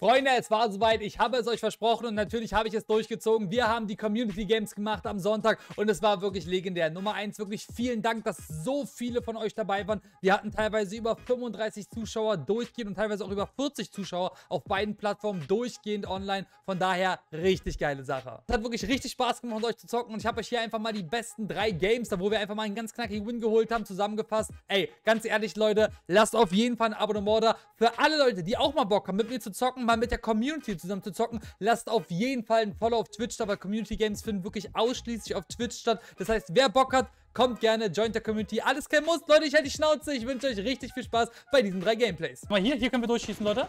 Freunde, es war soweit. Ich habe es euch versprochen und natürlich habe ich es durchgezogen. Wir haben die Community Games gemacht am Sonntag und es war wirklich legendär. Nummer 1, wirklich vielen Dank, dass so viele von euch dabei waren. Wir hatten teilweise über 35 Zuschauer durchgehend und teilweise auch über 40 Zuschauer auf beiden Plattformen durchgehend online. Von daher richtig geile Sache. Es hat wirklich richtig Spaß gemacht, mit euch zu zocken und ich habe euch hier einfach mal die besten 3 Games, da wo wir einfach mal einen ganz knackigen Win geholt haben, zusammengefasst. Ey, ganz ehrlich, Leute, lasst auf jeden Fall ein Abonnement da. Für alle Leute, die auch mal Bock haben, mit mir zu zocken, mal mit der Community zusammen zu zocken, lasst auf jeden Fall ein Follow auf Twitch da, weil Community Games finden wirklich ausschließlich auf Twitch statt. Das heißt, wer Bock hat, kommt gerne, joint der Community. Alles kein Muss. Leute, ich halte die Schnauze. Ich wünsche euch richtig viel Spaß bei diesen 3 Gameplays. Mal hier können wir durchschießen, Leute.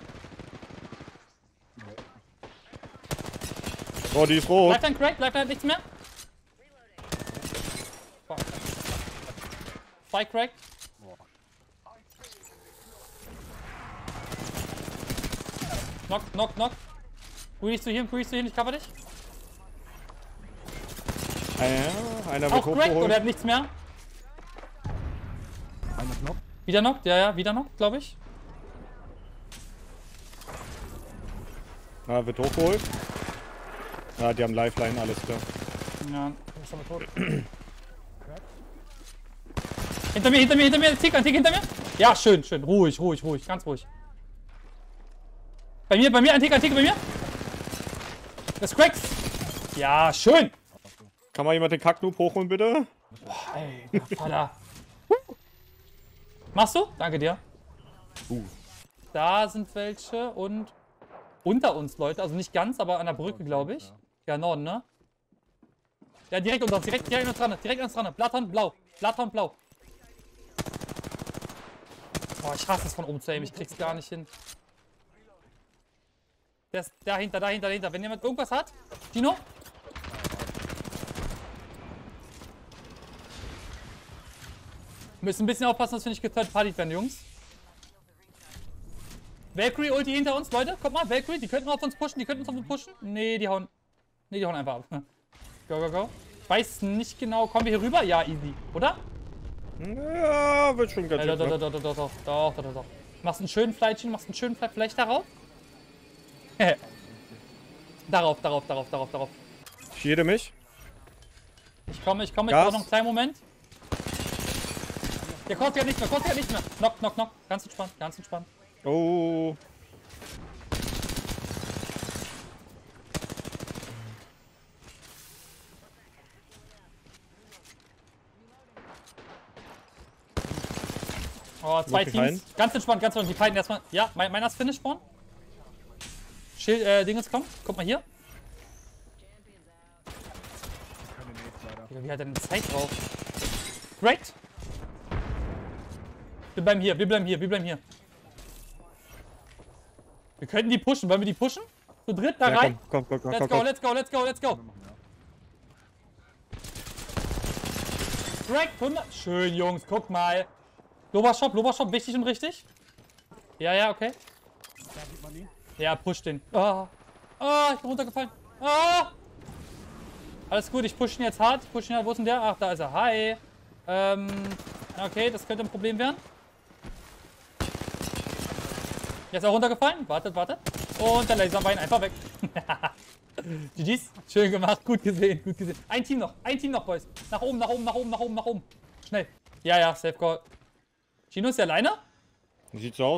Oh, die ist rot. Bleibt ein Crack, bleibt nichts mehr. Zwei Crack. Knock. Grüß du hin, ich cover dich. Einer auch wird Crack hochgeholt. oder hat nichts mehr? Einer Knock. Wieder knockt, ja, wieder knockt, glaube ich. Wird hochgeholt. Ja, die haben Lifeline, alles klar. Ja, ist aber tot. Hinter mir, Tick hinter mir. Ja, schön, ruhig, ganz ruhig. Bei mir, ein Tick bei mir. Das Cracks. Ja, schön. Kann mal jemand den Kacknoob hochholen, bitte? Boah, ey, Vater. Machst du? Danke dir. Da sind welche und unter uns, Leute. Also nicht ganz, aber an der Brücke, glaube ich. Ja, Norden, ne? Ja, direkt unter uns, direkt an uns dran. Blathorn blau. Boah, ich hasse es von oben zu aimen. Ich krieg's gar nicht hin. Der ist dahinter. Wenn jemand irgendwas hat. Gino? Wir müssen ein bisschen aufpassen, dass wir nicht gethird-partied werden, Jungs. Valkyrie Ulti hinter uns, Leute. Kommt mal, Valkyrie, die könnten auf uns pushen. Nee, die hauen einfach ab. Go. Ich weiß nicht genau. Kommen wir hier rüber? Ja, easy. Oder? Ja, wird schon ganz gut. Doch. Machst einen schönen Fleitchen, vielleicht darauf. darauf. Ich jede mich. Ich komme, ich brauche noch einen kleinen Moment. Der kostet ja nicht mehr. Knock. Ganz entspannt. Oh. Oh, 2 Teams. Ganz entspannt. Die fighten erstmal. Ja, meiner ist Finish spawn. Dingens kommt. Guck mal hier. Wie hat er denn Zeit drauf? Great. Wir bleiben hier. Wir könnten die pushen. Wollen wir die pushen? Zu dritt da rein. Komm. Let's go. Great, 100. Schön, Jungs. Guck mal. Lobershop, wichtig und richtig. Ja, okay. Ja, push den. Oh, ich bin runtergefallen. Oh. Alles gut, ich push ihn jetzt hart. Wo ist denn der? Ach, da ist er. Hi. Okay, das könnte ein Problem werden. Jetzt ist er runtergefallen. Wartet. Und der Laserbein einfach weg. GG's. Schön gemacht. Gut gesehen. Ein Team noch, Boys. Nach oben. Schnell. Ja, Safe Call. Gino ist der alleine? Wie sieht's aus?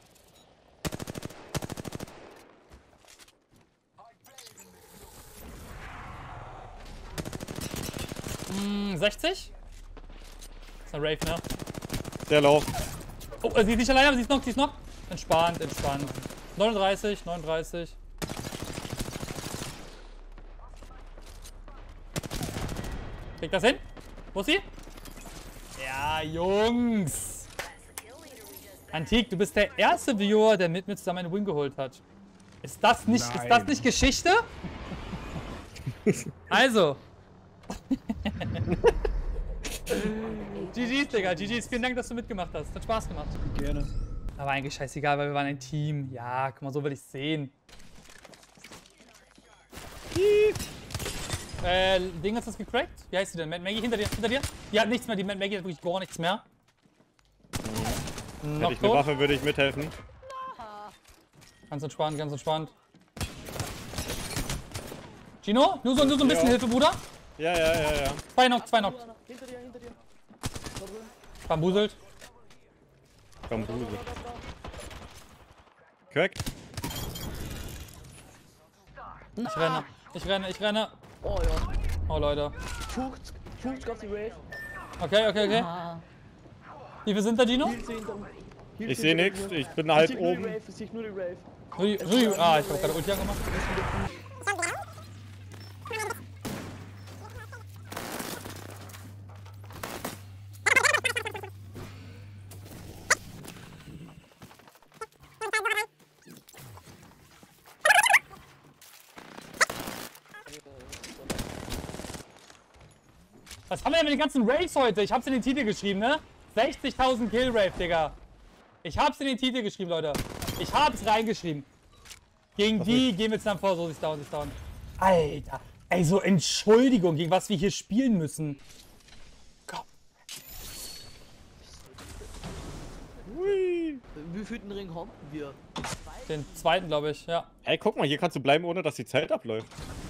Hm, 60? Das ist eine Rave, ne? Der Lauf. Oh, sie ist nicht alleine, aber sie ist noch. Entspannt. 39. Kriegt das hin? Wo ist sie? Ja, Jungs. Antik, du bist der erste Viewer, der mit mir zusammen einen Win geholt hat. Ist das nicht Geschichte? Also. GG's, Digga. GG's. Vielen Dank, dass du mitgemacht hast. Hat Spaß gemacht. Gerne. Aber eigentlich scheißegal, weil wir waren ein Team. Ja, guck mal, so will ich's sehen. Ding ist das gecrackt? Wie heißt die denn? Mad Maggie hinter dir? Die hat nichts mehr. Die Mad Maggie hat wirklich gar nichts mehr. Hätte ich eine Waffe, würde ich mithelfen. Ganz entspannt, ganz entspannt. Gino, nur so ein bisschen Hilfe, Bruder. Ja. Zwei Knock. Hinter dir. Bambuselt. Bambuse. Cracked. Ich renne. Oh ja. Oh, Leute. 50 auf die Wave. Okay. Ah. Wie viel sind da, Gino? Ich sehe nichts, ich bin halt oben. Ich sehe nur die Wave. Ich hab gerade Ulti angemacht. Was haben wir denn mit den ganzen Raves heute? Ich hab's in den Titel geschrieben, ne? 60.000 Kill Rave, Digga. Ich hab's in den Titel geschrieben, Leute. Ich hab's reingeschrieben. Gegen die gehen wir jetzt dann vor, so sich down. Alter. Ey, so Entschuldigung, gegen was wir hier spielen müssen. Komm. Hui. Wie viel den Ring haben wir? Den zweiten, glaube ich, ja. Ey, guck mal, hier kannst du bleiben, ohne dass die Zeit abläuft.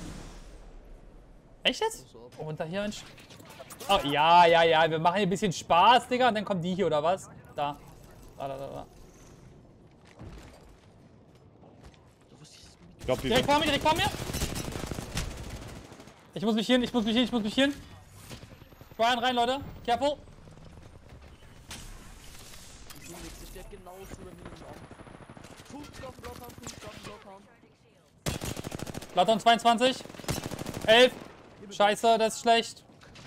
Echt jetzt? Oh, und da hier ein... Oh, ja. Wir machen hier ein bisschen Spaß, Digga. Und dann kommen die hier, oder was? Da. Ich glaube, die Direkt vor mir. Ich muss mich hin. Brian rein, Leute. Careful. Ich steht genau zu dem Minimum. 50 auf dem Blockhauen. Platon 22. 11. Scheiße, das ist schlecht.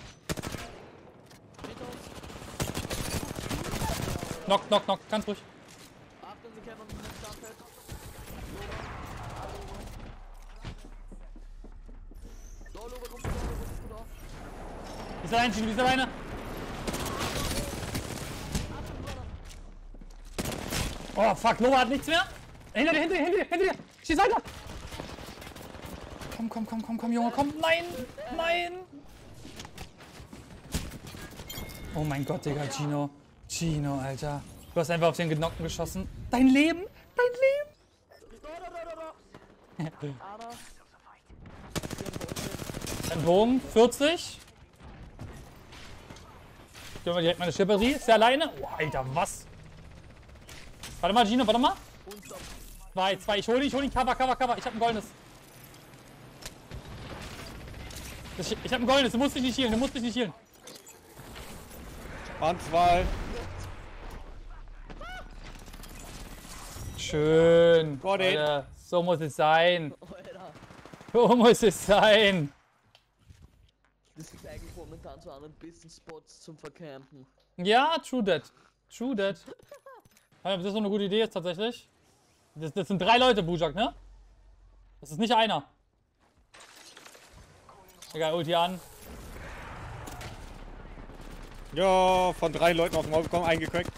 Knock. Ganz ruhig. Achtung, wir kämpfen mit dem Startfeld. Lower, kommt gut auf. Ist alleine. Oh, fuck, Lower hat nichts mehr. Hinter dir. Schieß weiter. Komm, Junge, komm. Nein. Oh mein Gott, Digga, Gino, Alter. Du hast einfach auf den Genockten geschossen. Dein Leben. Ein Bogen, 40. Ich gebe mal direkt meine Schipperie. Ist der alleine? Oh, Alter, was? Warte mal, Gino, Zwei. Ich hol ihn. Cover. Ich hab ein goldenes. Ich hab ein goldenes. Du musst dich nicht healen. waren zwei. Schön. Got it. Alter, so muss es sein. So muss es sein. Das ist eigentlich momentan so an bisschen Spots zum Vercampen. Ja, true that. Das ist so eine gute Idee jetzt tatsächlich. Das sind 3 Leute, Bujak, ne? Das ist nicht einer. Egal, Ulti an. Ja, von 3 Leuten auf den Maul bekommen, eingecrackt.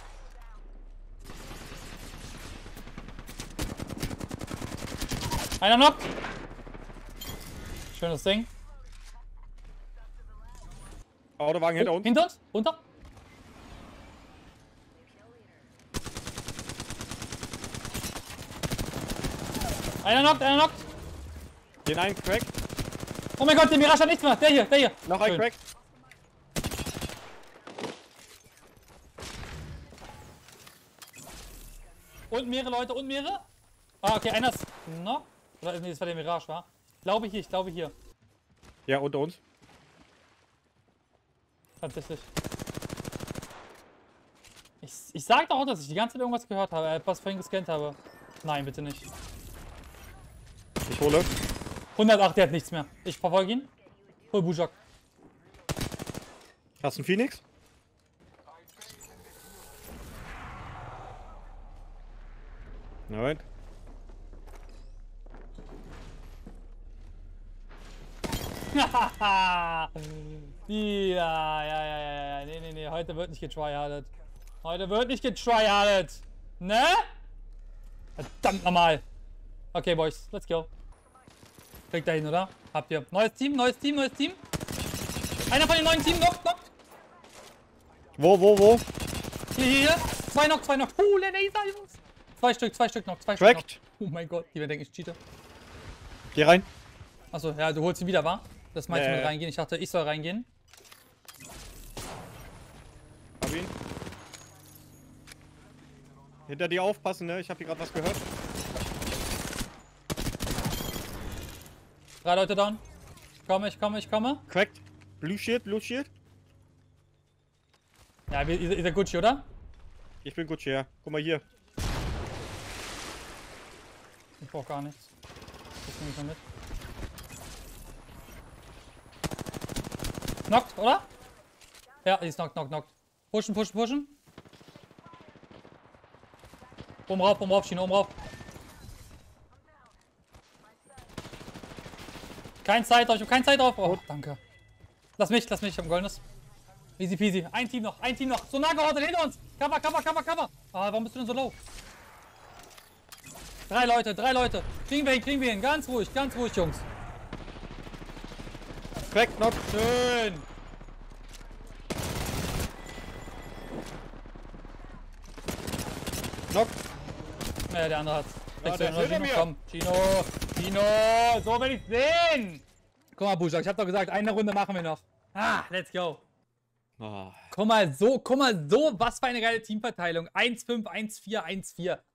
Einer noch. Schönes Ding. Autowagen hinter uns. Hinter uns? Runter? Einer knockt. Den einen cracked. Oh mein Gott, der Mirage hat nichts mehr. Der hier. Noch ein cracked. Und mehrere Leute, Ah, okay, einer ist noch. Oder nee, das war der Mirage, war? Ich glaube hier. Ja, unter uns. Tatsächlich. Ich sag doch auch, dass ich die ganze Zeit irgendwas gehört habe, etwas vorhin gescannt habe. Nein, bitte nicht. Ich hole. 108, der hat nichts mehr. Ich verfolge ihn. Hol Bujak. Hast du einen Phoenix? Nein. Ja. Nee. Heute wird nicht getryhardet. Ne? Verdammt nochmal. Okay, Boys, let's go. Kriegt da hin, oder? Habt ihr. Neues Team. Einer von den neuen Team knockt. Wo? Hier. Zwei Knock. Laser, Jungs. Zwei Stück noch. Cracked. Oh mein Gott, die werden denken, ich cheate. Geh rein. Achso, ja, du holst ihn wieder, wa? Das meinst du mit Ja. reingehen? Ich dachte, ich soll reingehen. Hab ihn. Hinter dir aufpassen, ne? Ich hab hier gerade was gehört. 3 Leute down. Ich komme. Cracked. Blue Shield, Blue Shield. Ja, ihr seid Gucci, oder? Ich bin gut hier. Guck mal hier. Ich brauch gar nichts. Das nehme ich mal mit. Knockt, oder? Ja, die ist knockt. Pushen. Oben rauf, Chino, oben rauf. Keine Zeit drauf, ich hab keine Zeit drauf. Oh, danke. Lass mich, ich hab ein goldenes. Easy peasy. Ein Team noch. So nah gehortet hinter uns. Cover. Ah, warum bist du denn so low? 3 Leute. Kriegen wir hin. Ganz ruhig, Jungs. Cracked, knock. Schön. Knock. Ja, der andere hat's. Ja, der ist Chino, hinter mir. komm. Chino, so will ich sehen. Guck mal, Buschak, ich hab doch gesagt, eine Runde machen wir noch. Ah, let's go. Ah. Guck mal, so, was für eine geile Teamverteilung. 1-5, 1-4, 1-4.